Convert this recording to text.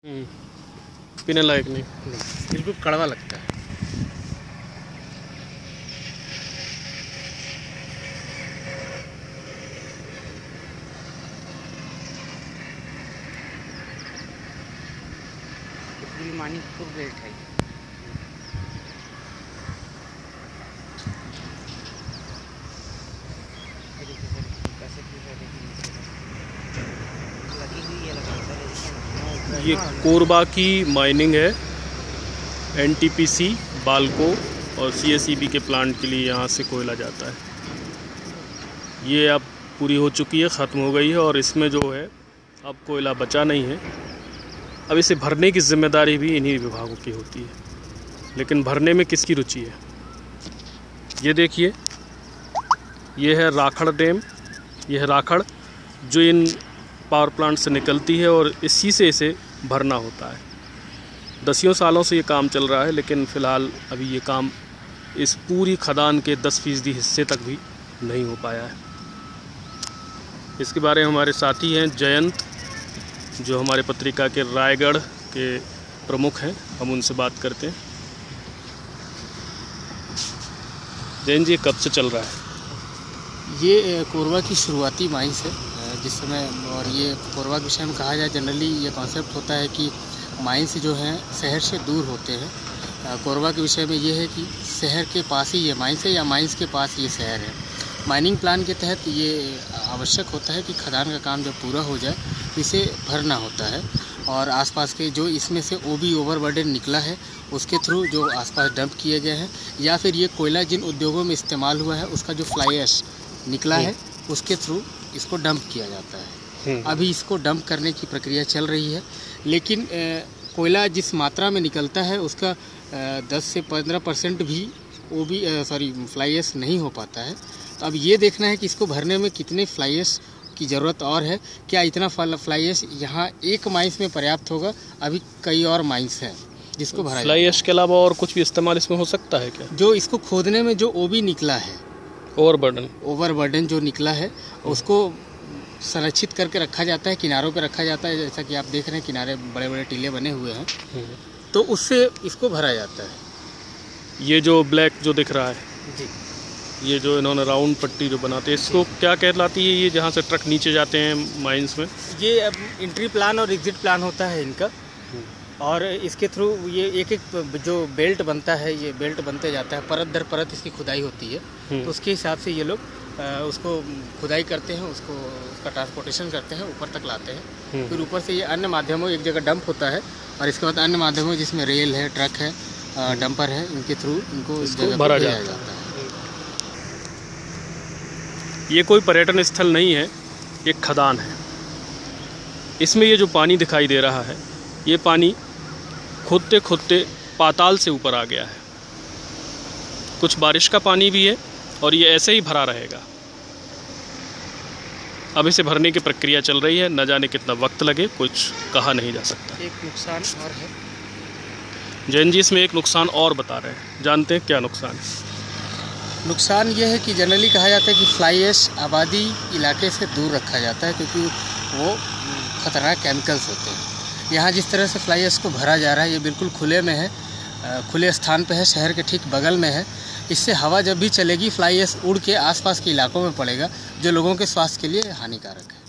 पीने लायक नहीं, बिल्कुल कड़वा लगता है। मानिकपुर बेल्ट है। ये कोरबा की माइनिंग है। एनटीपीसी, बाल्को और सीएसईबी के प्लांट के लिए यहाँ से कोयला जाता है। ये अब पूरी हो चुकी है, ख़त्म हो गई है और इसमें जो है अब कोयला बचा नहीं है। अब इसे भरने की जिम्मेदारी भी इन्हीं विभागों की होती है, लेकिन भरने में किसकी रुचि है? ये देखिए, ये है राखड़ डैम। यह है राखड़ जो इन पावर प्लांट से निकलती है और इसी से इसे भरना होता है। दसियों सालों से ये काम चल रहा है, लेकिन फ़िलहाल अभी ये काम इस पूरी खदान के 10% हिस्से तक भी नहीं हो पाया है। इसके बारे में हमारे साथी हैं जयंत, जो हमारे पत्रिका के रायगढ़ के प्रमुख हैं। हम उनसे बात करते हैं। जयंत जी, कब से चल रहा है? ये कोरबा की शुरुआती माइंस है जिस समय, और ये कोरबा के विषय में कहा जाए, जनरली ये कॉन्सेप्ट होता है कि माइंस जो हैं शहर से दूर होते हैं। कोरबा के विषय में ये है कि शहर के पास ही ये माइंस है या माइंस के पास ये शहर है। माइनिंग प्लान के तहत ये आवश्यक होता है कि खदान का काम जब पूरा हो जाए इसे भरना होता है, और आसपास के जो इसमें से ओबी ओवरबर्डन निकला है उसके थ्रू जो आसपास डंप किए गए हैं, या फिर ये कोयला जिन उद्योगों में इस्तेमाल हुआ है उसका जो फ्लाई ऐश निकला है उसके थ्रू इसको डंप किया जाता है। अभी इसको डंप करने की प्रक्रिया चल रही है, लेकिन कोयला जिस मात्रा में निकलता है उसका 10 से 15% भी फ्लाई ऐश नहीं हो पाता है। तो अब ये देखना है कि इसको भरने में कितने फ्लाई ऐश की ज़रूरत और है। क्या इतना फ्लाई ऐश यहाँ एक माइंस में पर्याप्त होगा? अभी कई और माइंस हैं जिसको भरा फ्लाई ऐश के अलावा और कुछ भी इस्तेमाल इसमें हो सकता है क्या? जो इसको खोदने में जो ओबी निकला है, ओवरबर्डन जो निकला है, उसको संरक्षित करके रखा जाता है, किनारों पे रखा जाता है। जैसा कि आप देख रहे हैं किनारे बड़े बड़े टीले बने हुए हैं, तो उससे इसको भरा जाता है। ये जो ब्लैक जो दिख रहा है जी, ये जो इन्होंने राउंड पट्टी जो बनाते हैं, इसको क्या कहलाती है? ये जहाँ से ट्रक नीचे जाते हैं माइंस में, ये अब एंट्री प्लान और एग्जिट प्लान होता है इनका, और इसके थ्रू ये एक एक जो बेल्ट बनता है, ये बेल्ट बनते जाता है, परत दर परत इसकी खुदाई होती है। तो उसके हिसाब से ये लोग उसको खुदाई करते हैं, उसका ट्रांसपोर्टेशन करते हैं, ऊपर तक लाते हैं। फिर ऊपर से ये अन्य माध्यमों, एक जगह डंप होता है और इसके बाद अन्य माध्यमों जिसमें रेल है, ट्रक है, डंपर है, इनके थ्रू इनको इस जगह भरा जाता है। ये कोई पर्यटन स्थल नहीं है, एक खदान है। इसमें ये जो पानी दिखाई दे रहा है, ये पानी खोदते खोदते पाताल से ऊपर आ गया है। कुछ बारिश का पानी भी है और ये ऐसे ही भरा रहेगा। अब इसे भरने की प्रक्रिया चल रही है, न जाने कितना वक्त लगे, कुछ कहा नहीं जा सकता। एक नुकसान और है जैन जी, इसमें एक नुकसान और बता रहे हैं, जानते हैं क्या नुकसान? नुकसान ये है कि जनरली कहा जाता है कि फ्लाई ऐश आबादी इलाके से दूर रखा जाता है, क्योंकि वो खतरनाक केमिकल्स होते हैं। यहाँ जिस तरह से फ्लाई ऐश को भरा जा रहा है, ये बिल्कुल खुले में है, खुले स्थान पे है, शहर के ठीक बगल में है। इससे हवा जब भी चलेगी फ्लाई ऐश उड़ के आसपास के इलाकों में पड़ेगा, जो लोगों के स्वास्थ्य के लिए हानिकारक है।